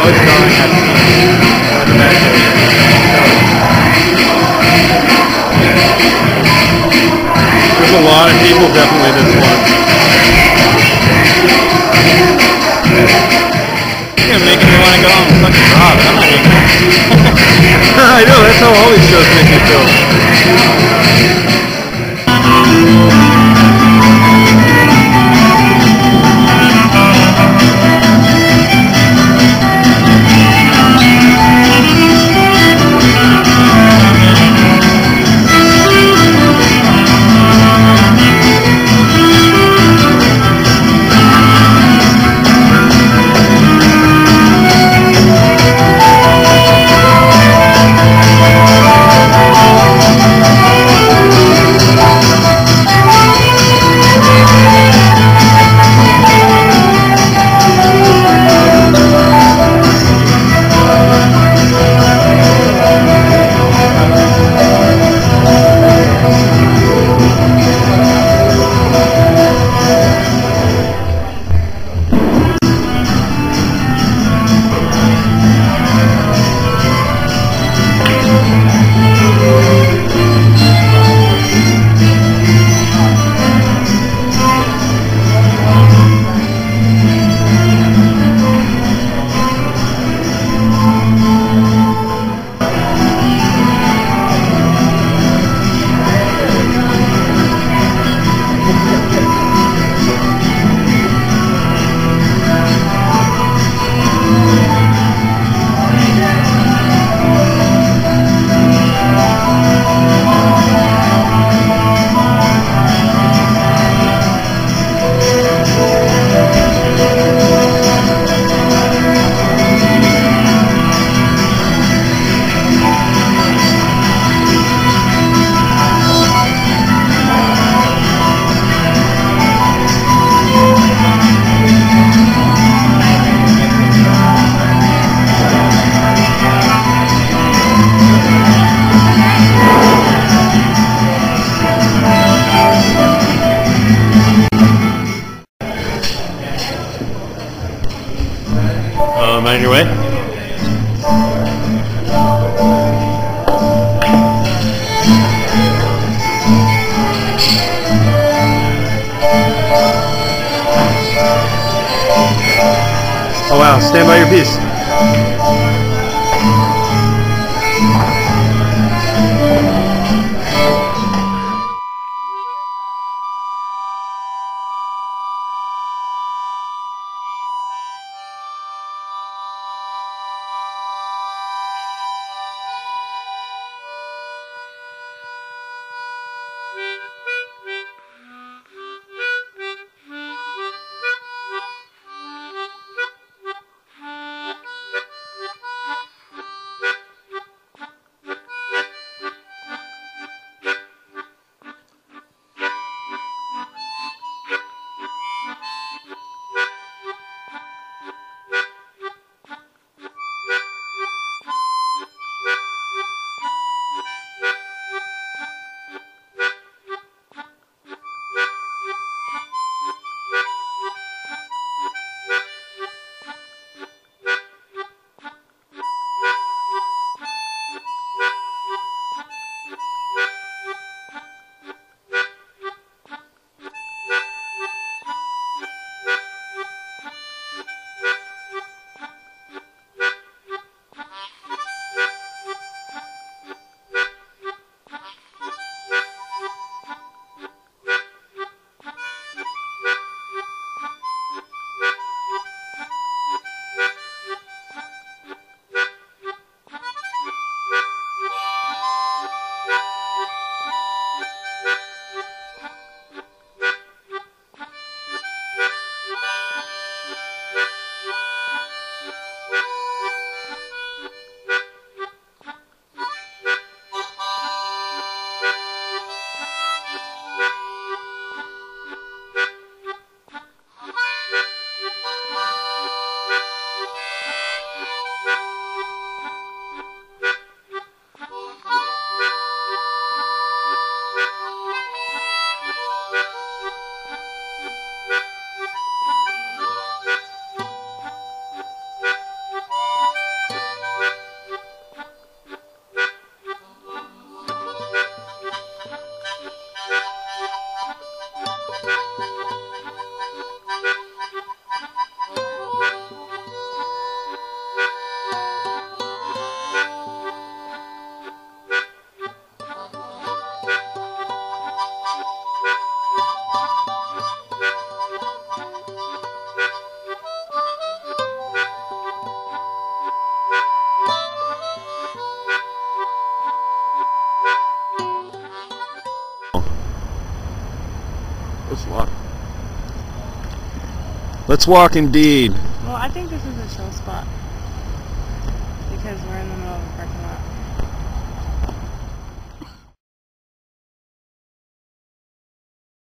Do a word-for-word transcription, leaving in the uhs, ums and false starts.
always drawing at the back end. There's a lot of people definitely this one. You're gonna make me want to go home and fucking draw, but I'm not gonna. I know, that's how all these shows make me feel. Um, on your way? Oh wow, stand by your piece. Let's walk. Let's walk indeed. Well, I think this is a chill spot because we're in the middle of a parking lot.